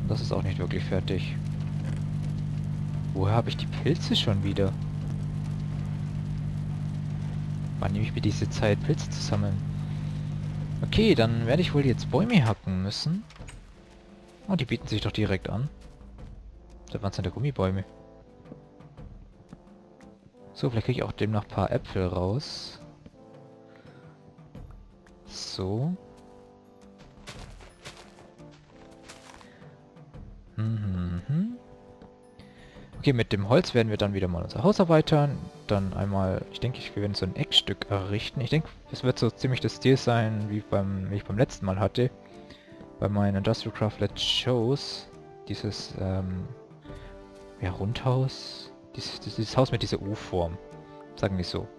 Das ist auch nicht wirklich fertig. Woher habe ich die Pilze schon wieder? Wann nehme ich mir diese Zeit, Pilze zu sammeln? Okay, dann werde ich wohl jetzt Bäume hacken müssen. Oh, die bieten sich doch direkt an. Da waren es ja Gummibäume. So, vielleicht kriege ich auch demnach ein paar Äpfel raus. So. Okay, mit dem Holz werden wir dann wieder mal unser Haus erweitern. Dann einmal, ich denke, wir werden so ein Eckstück errichten. Ich denke, es wird so ziemlich das Stil sein, wie ich beim letzten Mal hatte. Bei meinen Industrial Craft Let's Shows. Dieses, ja, Rundhaus. Dieses Haus mit dieser U-Form. Sagen wir so.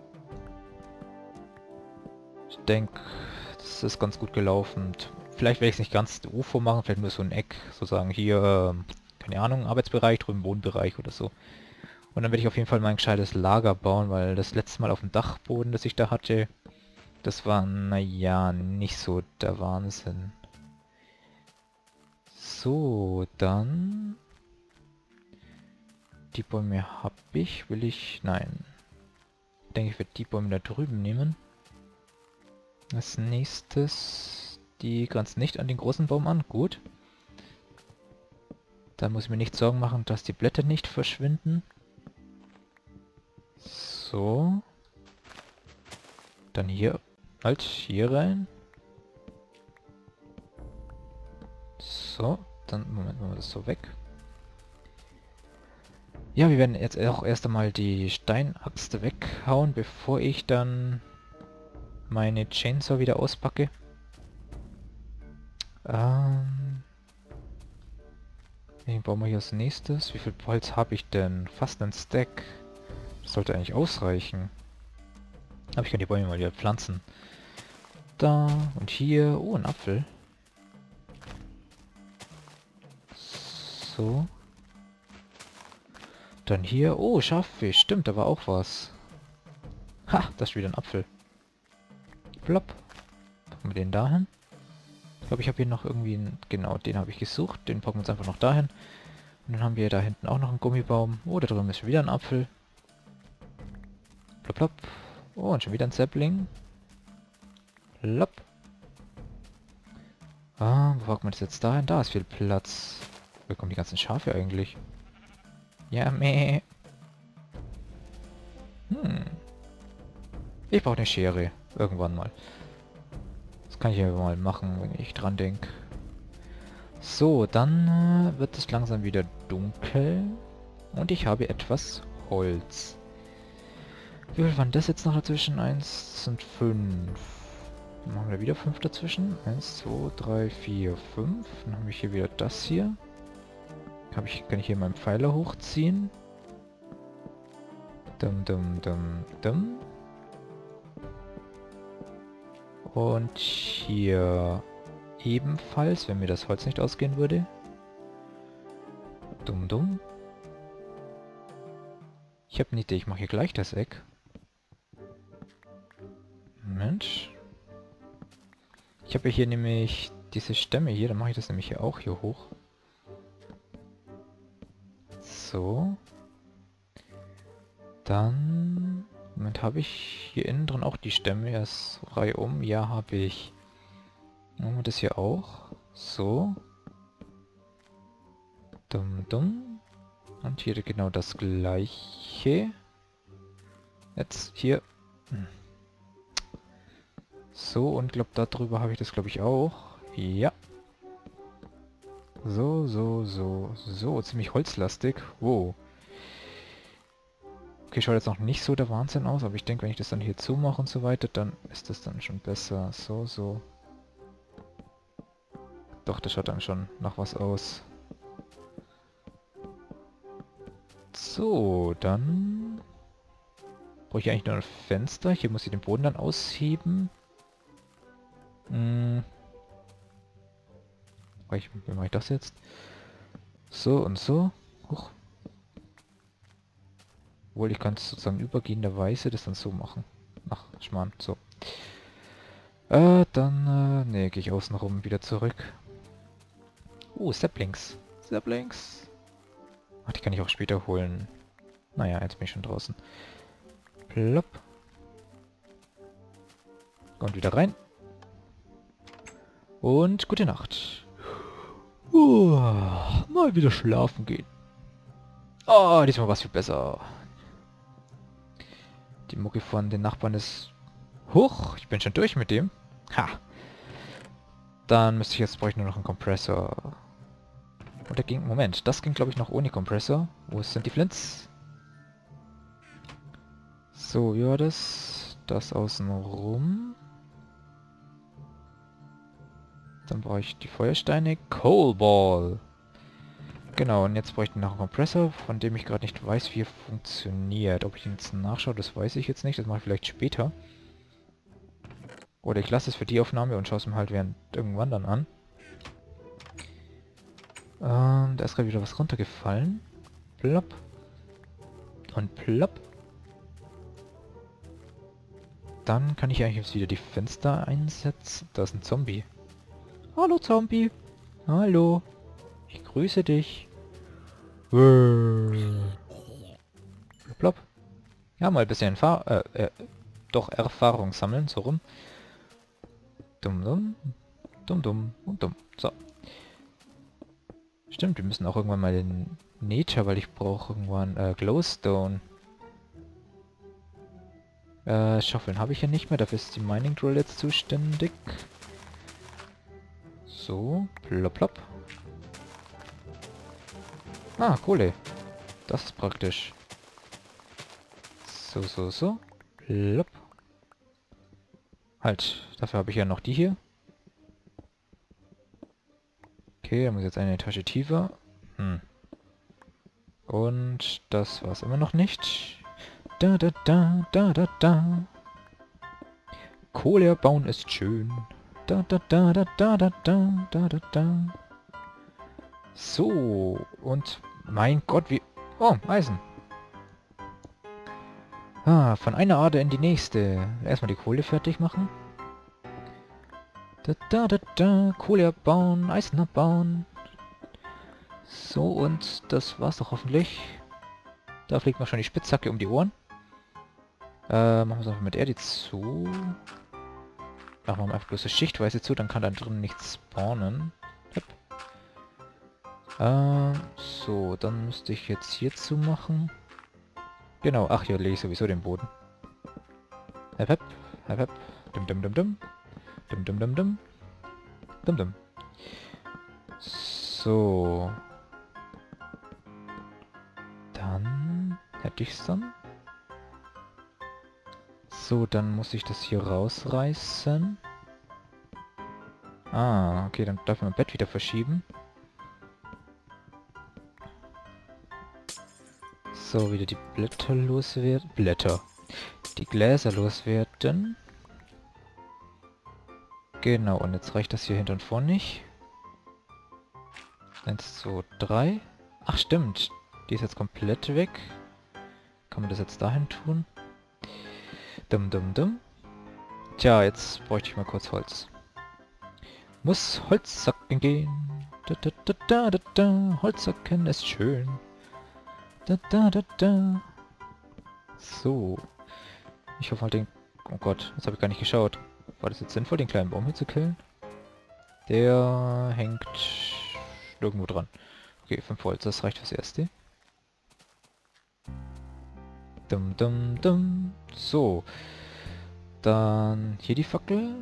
Ich denke, das ist ganz gut gelaufen. Und vielleicht werde ich es nicht ganz die U-Form machen, vielleicht nur so ein Eck. Sozusagen hier, keine Ahnung, Arbeitsbereich, drüben Wohnbereich oder so. Und dann werde ich auf jeden Fall mein gescheites Lager bauen, weil das letzte Mal auf dem Dachboden, das ich da hatte, das war, naja, nicht so der Wahnsinn. So, dann... Die Bäume habe ich, will ich... Nein. Ich denke, ich werde die Bäume da drüben nehmen. Als nächstes... Die grenzen nicht an den großen Baum an, gut. Da muss ich mir nicht Sorgen machen, dass die Blätter nicht verschwinden. So. Dann hier, halt, hier rein. So, dann, Moment, machen wir das so weg. Ja, wir werden jetzt auch erst einmal die Steinaxt weghauen, bevor ich dann meine Chainsaw wieder auspacke. Den bauen wir hier als nächstes. Wie viel Holz habe ich denn? Fast ein Stack. Das sollte eigentlich ausreichen. Aber ich kann die Bäume mal wieder pflanzen. Da und hier. Oh, ein Apfel. So. Dann hier. Oh, Schaffisch. Stimmt, da war auch was. Ha, das ist wieder ein Apfel. Plopp. Packen wir den dahin. Ich glaube, ich habe hier noch irgendwie einen... Genau, den habe ich gesucht. Den packen wir uns einfach noch dahin. Und dann haben wir da hinten auch noch einen Gummibaum. Oh, da drüben ist schon wieder ein Apfel. Plopp, plopp. Oh, und schon wieder ein Sapling. Plopp. Ah, wo packen wir das jetzt dahin? Da ist viel Platz. Wo kommen die ganzen Schafe eigentlich? Ja, meh. Ich brauche eine Schere. Irgendwann mal. Das kann ich ja mal machen, wenn ich dran denke. So, dann wird es langsam wieder dunkel. Und ich habe etwas Holz. Wie viel waren das jetzt noch dazwischen? 1 und 5. Dann machen wir wieder 5 dazwischen. 1, 2, 3, 4, 5. Dann habe ich hier wieder das hier. Kann ich hier meinen Pfeiler hochziehen. Dum, dum, dum, dum. Und hier ebenfalls, wenn mir das Holz nicht ausgehen würde. Dumm, dumm. Ich habe eine Idee, ich mache hier gleich das Eck. Mensch. Ich habe hier nämlich diese Stämme hier, dann mache ich das nämlich hier auch hier hoch. So. Dann... Moment, habe ich hier innen drin auch die Stämme erst reihum? Ja, habe ich. Machen wir das hier auch. So. Dumm, dumm. Und hier genau das gleiche. Jetzt hier. So, und glaube darüber habe ich das glaube ich auch. Ja. So, so, so, so. Ziemlich holzlastig. Wow. Okay, schaut jetzt noch nicht so der Wahnsinn aus, aber ich denke, wenn ich das dann hier zumache und so weiter, dann ist das dann schon besser. So, so. Doch, das schaut dann schon nach was aus. So, dann... Brauche ich eigentlich nur ein Fenster. Hier muss ich den Boden dann ausheben. Wie mache ich das jetzt? So und so. Huch. Obwohl, ich kann es sozusagen übergehenderweise das dann so machen. Ach, Schmarrn, so. Dann, ne, gehe ich außen rum wieder zurück. Saplings. Saplings. Ach, die kann ich auch später holen. Naja, jetzt bin ich schon draußen. Plopp. Und wieder rein. Und gute Nacht. Mal wieder schlafen gehen. Oh, diesmal war es viel besser. Die Mucke von den Nachbarn ist hoch. Ich bin schon durch mit dem. Ha. Dann müsste ich jetzt, brauche ich nur noch einen Kompressor. Und der ging, Moment, das ging glaube ich noch ohne Kompressor. Wo sind die Flints? So, ja, das außen rum. Dann brauche ich die Feuersteine. Coal Ball. Genau, und jetzt bräuchte ich noch einen Kompressor, von dem ich gerade nicht weiß, wie er funktioniert. Ob ich ihn jetzt nachschaue, das weiß ich jetzt nicht. Das mache ich vielleicht später. Oder ich lasse es für die Aufnahme und schaue es mir halt während irgendwann dann an. Da ist gerade wieder was runtergefallen. Plopp. Und plopp. Dann kann ich eigentlich jetzt wieder die Fenster einsetzen. Da ist ein Zombie. Hallo Zombie. Hallo. Ich grüße dich. Plopp. Ja, mal ein bisschen Erfahrung sammeln, so rum. Dumm, dumm. Dumm, dumm und dumm. So. Stimmt, wir müssen auch irgendwann mal den Nature, weil ich brauche irgendwann Glowstone. Schaufeln habe ich ja nicht mehr, dafür ist die Mining Drill jetzt zuständig. So, plopp, plopp. Ah, Kohle. Das ist praktisch. So, so, so. Plopp. Halt, dafür habe ich ja noch die hier. Okay, da muss jetzt eine Etage tiefer. Und das war es immer noch nicht. Da, da, da, da, da, da. Kohle bauen ist schön. Da, da, da, da, da, da, da, da, da, da. So, und mein Gott, wie... Oh, Eisen. Ah, von einer Ader in die nächste. Erstmal die Kohle fertig machen. Da, da, da, da. Kohle abbauen, Eisen abbauen. So, und das war's doch hoffentlich. Da fliegt man schon die Spitzhacke um die Ohren. Machen wir es einfach mit Erde zu. Machen wir einfach bloß eine Schichtweise zu, dann kann da drin nichts spawnen. So, dann müsste ich jetzt hierzu machen. Genau, ach, hier lege ich sowieso den Boden. Hep, hep, hep, hep. Dum, dum, dum, dum. Dum, dum, dum, dum. Dum, dum. So. Dann hätte ich's dann. So, dann muss ich das hier rausreißen. Ah, okay, dann darf ich mein Bett wieder verschieben. So, wieder die Blätter loswerden. Die Gläser loswerden. Genau, und jetzt reicht das hier hinten und vorne nicht. 1, 2, 3. Ach, stimmt. Die ist jetzt komplett weg. Kann man das jetzt dahin tun? Dumm, dumm, dumm. Tja, jetzt bräuchte ich mal kurz Holz. Muss Holzsacken gehen. Da, da, da, da, da, da. Holzsacken ist schön. Da, da, da, da. So. Ich hoffe mal den... Oh Gott, jetzt habe ich gar nicht geschaut. War das jetzt sinnvoll, den kleinen Baum hier zu killen? Der hängt irgendwo dran. Okay, 5 Holz, das reicht fürs Erste. Dumm, dumm, dumm. So. Dann hier die Fackel.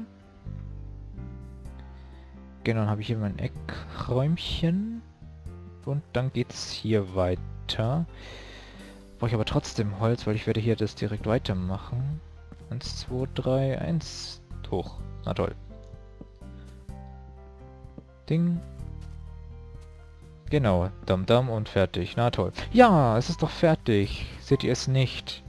Genau, dann habe ich hier mein Eckräumchen. Und dann geht's hier weiter. Brauche ich aber trotzdem Holz, weil ich werde hier das direkt weitermachen. 1, 2, 3, 1. Hoch. Na toll. Ding. Genau. Dam dam und fertig. Na toll. Ja, es ist doch fertig. Seht ihr es nicht?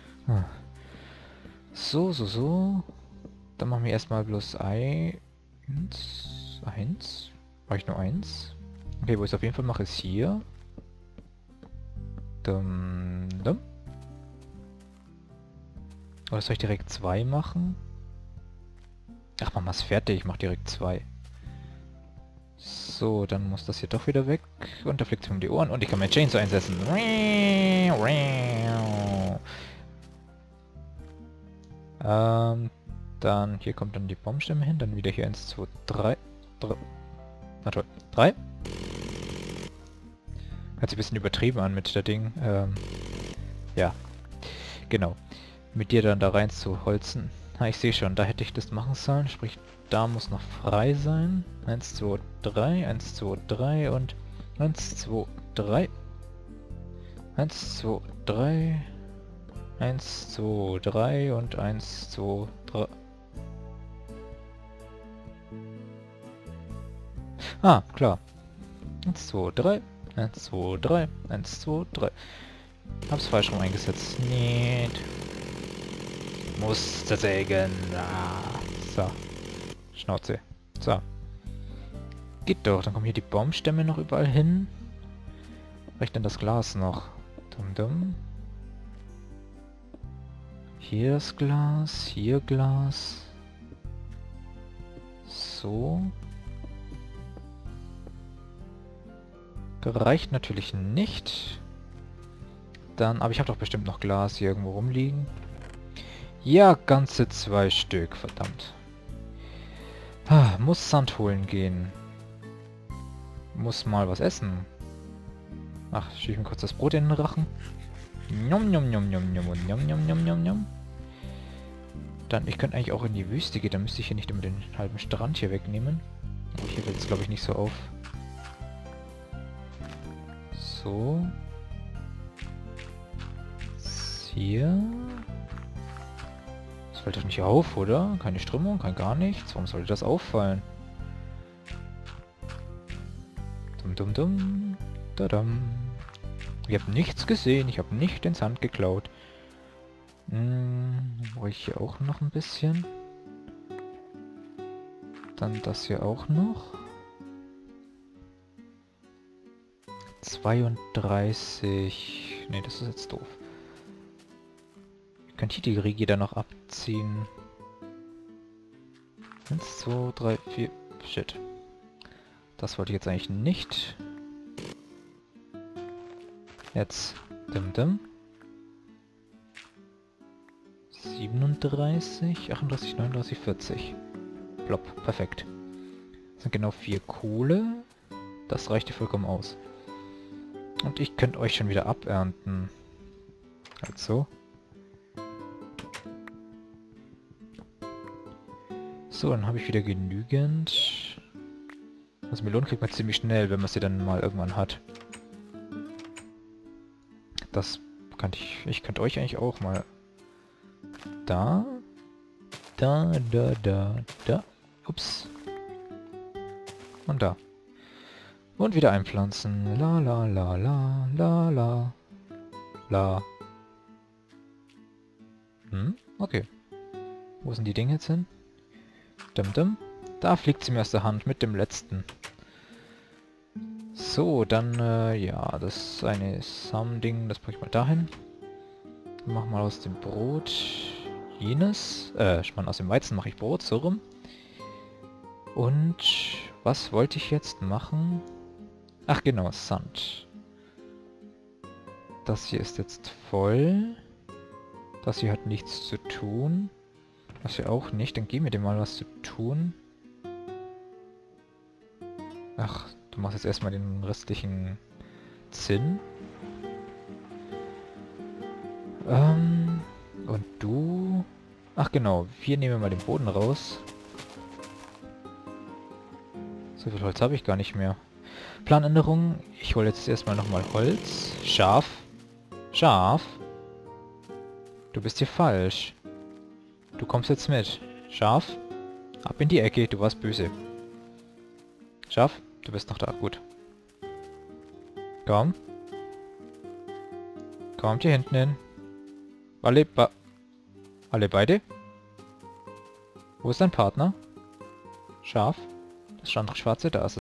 So, so, so. Dann machen wir erstmal bloß 1. 1. War ich nur 1? Okay, wo ich es auf jeden Fall mache, ist hier. Dum, dum. Oder soll ich direkt 2 machen? Ach, machen wir es fertig. Ich mache direkt 2. So, dann muss das hier doch wieder weg. Und da fliegt es mir um die Ohren. Und ich kann mein Chainsaw einsetzen. Dann hier kommt dann die Baumstämme hin. Dann wieder hier 1, 2, 3. Na toll. 3. Hört sich ein bisschen übertrieben an mit der Ding. Ja. Genau. Mit dir dann da rein zu holzen. Ha, ich sehe schon, da hätte ich das machen sollen. Sprich, da muss noch frei sein. 1, 2, 3, 1, 2, 3 und 1, 2, 3. 1, 2, 3. 1, 2, 3 und 1, 2, 3. Ah, klar. 1, 2, 3. 1, 2, 3. 1, 2, 3. Hab's falsch rum eingesetzt. Nicht. Musste sägen. Ah. So. Schnauze. So. Geht doch. Dann kommen hier die Baumstämme noch überall hin. Reicht denn das Glas noch? Dum dum. Hier das Glas. Hier Glas. So. Reicht natürlich nicht. Dann, aber ich habe doch bestimmt noch Glas hier irgendwo rumliegen. Ja, ganze 2 Stück, verdammt. Ah, muss Sand holen gehen. Muss mal was essen. Ach, schiebe mir kurz das Brot in den Rachen. Njom, njom, njom, njom, njom, njom, njom, njom, njom, njom. Dann, ich könnte eigentlich auch in die Wüste gehen, dann müsste ich hier nicht immer den halben Strand hier wegnehmen. Aber hier fällt es, glaube ich, nicht so auf. So. Hier. Das fällt doch nicht auf, oder? Keine Strömung, kein gar nichts. Warum sollte das auffallen? Dum dum dum. Dadam. Ich habe nichts gesehen, ich habe nicht den Sand geklaut. Brauche ich hier auch noch ein bisschen. Dann das hier auch noch. 32. Ne, das ist jetzt doof. Ich könnte hier die Riege dann noch abziehen. 1, 2, 3, 4. Shit. Das wollte ich jetzt eigentlich nicht. Jetzt. Dim dim. 37, 38, 39, 40. Plopp. Perfekt. Das sind genau 4 Kohle. Das reicht dir vollkommen aus. Und ich könnte euch schon wieder abernten. Also. So, dann habe ich wieder genügend. Also Melonen kriegt man ziemlich schnell, wenn man sie dann mal irgendwann hat. Das könnte ich könnte euch eigentlich auch mal... Da. Da. Ups. Und da. Und wieder einpflanzen. La la la la la la. La. Okay. Wo sind die Dinge jetzt hin? Dum dum. Da fliegt sie mir aus der Hand mit dem letzten. So, dann, ja, das eine Sam-Ding, das packe ich mal dahin. Mach mal aus dem Brot jenes. Ich meine, aus dem Weizen mache ich Brot, so rum. Und was wollte ich jetzt machen? Ach genau, Sand. Das hier ist jetzt voll. Das hier hat nichts zu tun. Das hier auch nicht. Dann gib mir dem mal was zu tun. Ach, du machst jetzt erstmal den restlichen Zinn. Und du... Ach genau, wir nehmen mal den Boden raus. So viel Holz habe ich gar nicht mehr. Planänderung. Ich hole jetzt erstmal nochmal Holz. Schaf. Schaf. Du bist hier falsch. Du kommst jetzt mit. Schaf. Ab in die Ecke, du warst böse. Schaf, du bist noch da. Gut. Komm. Kommt hier hinten hin. Alle beide? Wo ist dein Partner? Schaf. Das schwarze, da ist es.